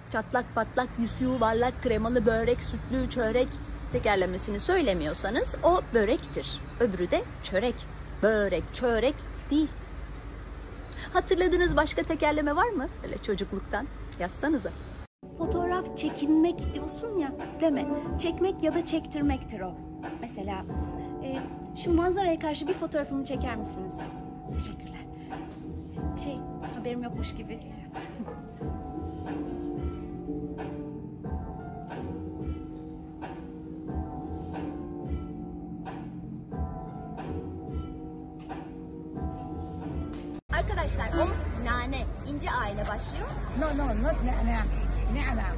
çatlak patlak, yüzü yuvarlak, kremalı börek, sütlü çörek tekerlemesini söylemiyorsanız o börektir. Öbürü de çörek. Börek, çörek değil. Hatırladığınız başka tekerleme var mı? Öyle çocukluktan yazsanıza. Fotoğraf çekinmek diyorsun ya, deme. Çekmek ya da çektirmektir o. Mesela şu manzaraya karşı bir fotoğrafımı çeker misiniz? Teşekkürler. Haberim yokmuş gibi. Arkadaşlar o nane, ince A ile başlıyor. No, not na'na. Na'na.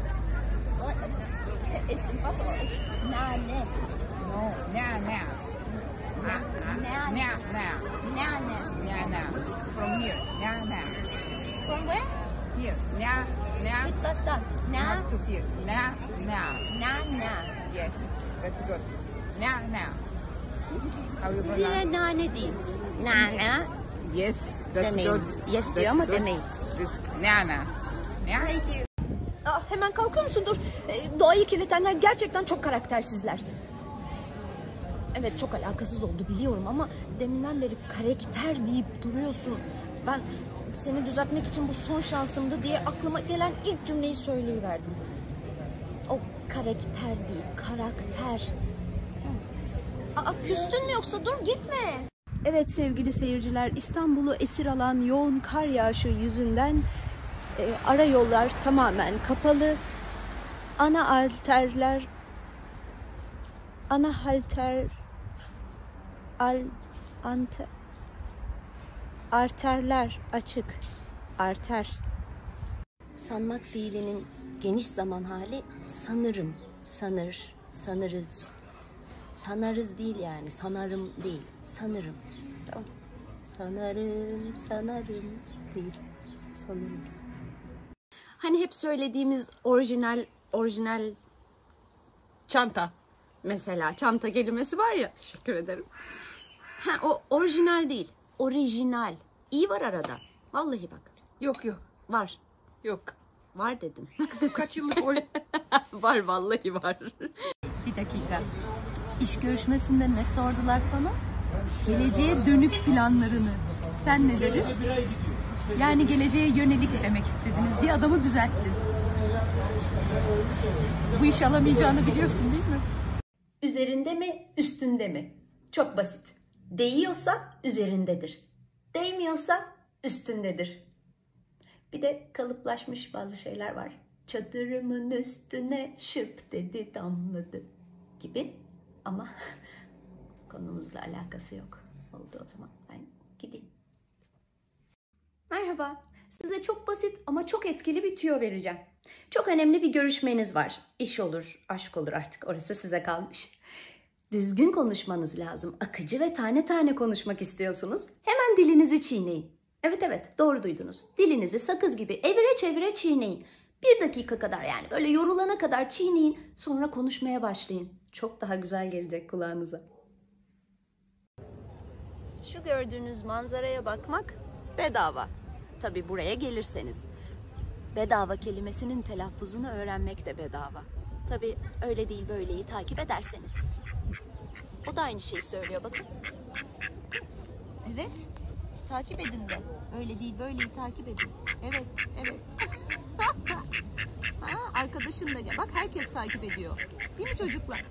It's impossible. Nane. No, na'na. Nane. Na'na. Nane. Na'na. From here. Na'na. From where? Here. Na. Dot. Na. Not to here. Na. Na. Yes. That's good. Na. How you Siz pronounce? yine nane değil. Nane. Yes. That's Demeyin. good. Yes diyor That's ama good. demeyin. It's na'na. Thank you. Hemen kalkıyor musun? Dur. Doğayı kirletenler gerçekten çok karaktersizler. Evet, çok alakasız oldu biliyorum ama deminden beri karakter deyip duruyorsun. Ben seni düzeltmek için bu son şansımdı diye aklıma gelen ilk cümleyi söyleyiverdim. O karakter değil, karakter. Küstün mü yoksa? Dur gitme. Evet sevgili seyirciler, İstanbul'u esir alan yoğun kar yağışı yüzünden ara yollar tamamen kapalı. Arterler açık. Arter. Sanmak fiilinin geniş zaman hali sanırım, sanırız. Sanarız değil yani, sanarım değil, sanırım. Tamam. Sanarım değil, sanırım. Hani hep söylediğimiz orijinal çanta. Mesela çanta kelimesi var ya, teşekkür ederim. O orijinal değil, orijinal. İyi var arada. Vallahi bak. Yok. Var. Yok. Var dedim. Kızım kaç yıllık Var, vallahi var. Bir dakika. İş görüşmesinde ne sordular sana? Geleceğe dönük planlarını. Sen ne dedin? Yani geleceğe yönelik demek istediniz diye adamı düzelttin. Bu iş alamayacağını biliyorsun değil mi? Üzerinde mi, üstünde mi? Çok basit. Değiyorsa üzerindedir. Değmiyorsa üstündedir. Bir de kalıplaşmış bazı şeyler var. Çadırımın üstüne şıp dedi damladı gibi. Ama konumuzla alakası yok. Oldu o zaman. Ben gideyim. Merhaba. Size çok basit ama çok etkili bir tüyo vereceğim. Çok önemli bir görüşmeniz var. İş olur, aşk olur, artık orası size kalmış. Düzgün konuşmanız lazım. Akıcı ve tane tane konuşmak istiyorsunuz. Hemen dilinizi çiğneyin. Evet, doğru duydunuz. Dilinizi sakız gibi evire çevire çiğneyin. 1 dakika kadar, yani böyle yorulana kadar çiğneyin. Sonra konuşmaya başlayın. Çok daha güzel gelecek kulağınıza. Şu gördüğünüz manzaraya bakmak bedava. Tabii buraya gelirseniz. Bedava kelimesinin telaffuzunu öğrenmek de bedava. Tabii öyle değil böyleyi takip ederseniz. O da aynı şeyi söylüyor, bakın. Evet, takip edin de. Öyle değil böyleyi takip edin. Evet. Arkadaşın da gel. Bak herkes takip ediyor. Değil mi çocuklar?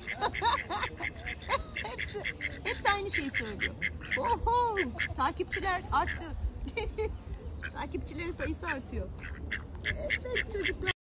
hepsi aynı şeyi söylüyor. Oho, takipçiler arttı. Takipçilerin sayısı artıyor. Evet çocuklar.